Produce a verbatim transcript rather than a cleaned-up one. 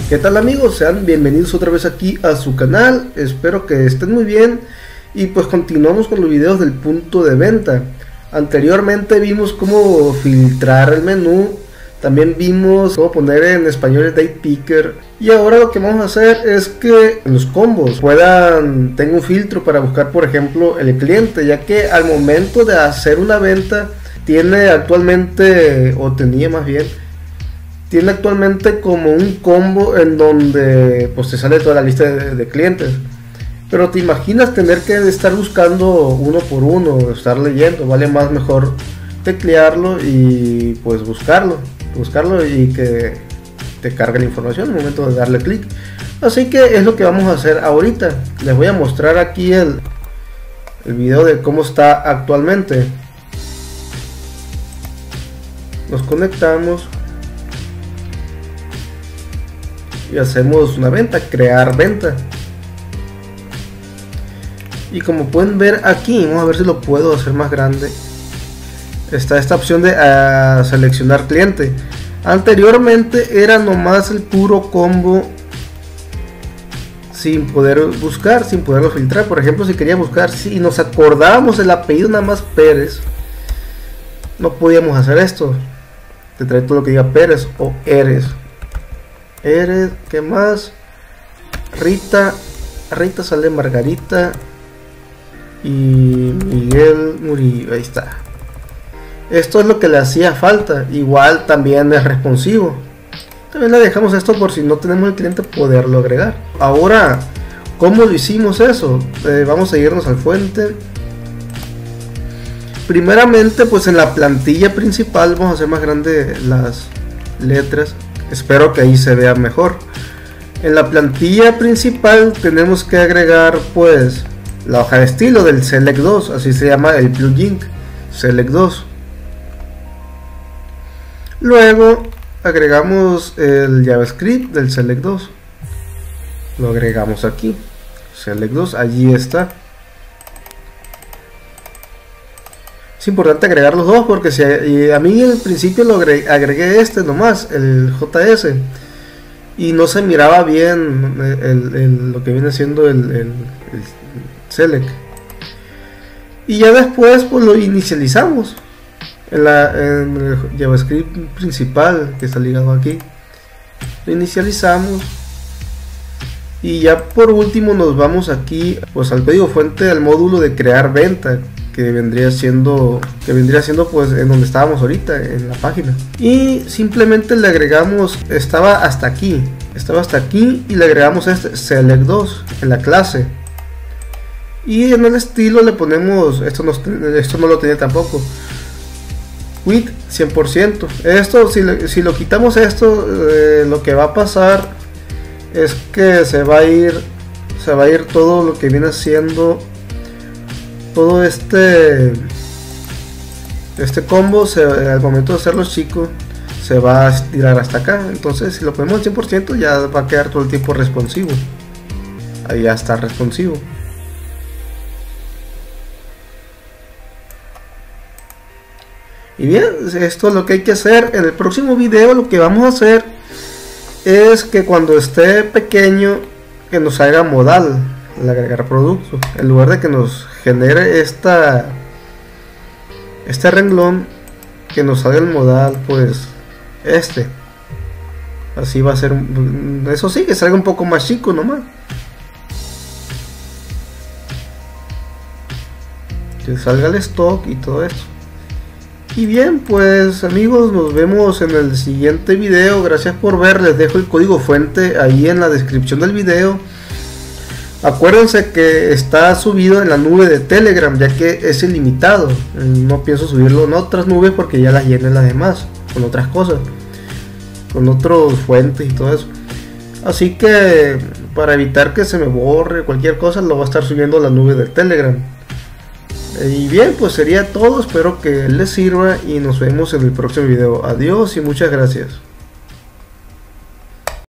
¿Qué tal amigos? Sean bienvenidos otra vez aquí a su canal, espero que estén muy bien y pues continuamos con los videos del punto de venta. Anteriormente vimos cómo filtrar el menú, también vimos cómo poner en español el date picker y ahora lo que vamos a hacer es que en los combos puedan, tengo un filtro para buscar por ejemplo el cliente, ya que al momento de hacer una venta tiene actualmente, o tenía más bien, tiene actualmente como un combo en donde pues te sale toda la lista de, de clientes. Pero te imaginas tener que estar buscando uno por uno, estar leyendo, vale más mejor teclearlo y pues buscarlo, buscarlo y que te cargue la información en el momento de darle clic. Así que es lo que vamos a hacer ahorita. Les voy a mostrar aquí el, el video de cómo está actualmente. Nos conectamos y hacemos una venta, crear venta. Y como pueden ver aquí, vamos a ver si lo puedo hacer más grande, está esta opción de uh, seleccionar cliente. Anteriormente era nomás el puro combo sin poder buscar, sin poderlo filtrar. Por ejemplo, si quería buscar, si nos acordábamos el apellido nada más Pérez, no podíamos hacer esto. Te trae todo lo que diga Pérez o Eres. Eres, ¿qué más? Rita, Rita sale Margarita y Miguel Murillo, ahí está. Esto es lo que le hacía falta. Igual también es responsivo. También le dejamos esto por si no tenemos el cliente poderlo agregar. Ahora, ¿cómo lo hicimos eso? Eh, vamos a irnos al fuente. Primeramente, pues en la plantilla principal vamos a hacer más grande las letras. Espero que ahí se vea mejor. En la plantilla principal tenemos que agregar pues la hoja de estilo del Select dos, así se llama el plugin Select dos. Luego agregamos el JavaScript del Select dos, lo agregamos aquí, Select dos, allí está. Es importante agregar los dos porque si a, a mí al principio lo agregué, agregué este nomás, el J S, y no se miraba bien el, el, lo que viene siendo el, el, el Select. Y ya después pues lo inicializamos en, la, en el JavaScript principal que está ligado aquí. Lo inicializamos y ya por último nos vamos aquí pues al código fuente, al módulo de crear venta, que vendría siendo que vendría siendo pues en donde estábamos ahorita en la página, y simplemente le agregamos, estaba hasta aquí estaba hasta aquí y le agregamos este Select dos en la clase, y en el estilo le ponemos, esto no, esto no lo tenía tampoco, width cien por ciento. Esto si, le, si lo quitamos esto, eh, lo que va a pasar es que se va a ir se va a ir todo lo que viene siendo todo este este combo. Se, al momento de hacerlo chico se va a estirar hasta acá. Entonces si lo ponemos al cien por ciento ya va a quedar todo el tiempo responsivo. Ahí ya está responsivo. Y bien, esto es lo que hay que hacer. En el próximo video lo que vamos a hacer es que cuando esté pequeño que nos haga modal al agregar producto, en lugar de que nos genere esta este renglón, que nos haga el modal pues este, así va a ser. Eso sí, que salga un poco más chico nomás, que salga el stock y todo esto. Y bien, pues amigos, nos vemos en el siguiente video. Gracias por ver, les dejo el código fuente ahí en la descripción del video. Acuérdense que está subido en la nube de Telegram, ya que es ilimitado. No pienso subirlo en otras nubes porque ya las llené las demás con otras cosas, con otros fuentes y todo eso. Así que para evitar que se me borre cualquier cosa, lo voy a estar subiendo a la nube de Telegram. Y bien, pues sería todo. Espero que les sirva y nos vemos en el próximo video. Adiós y muchas gracias.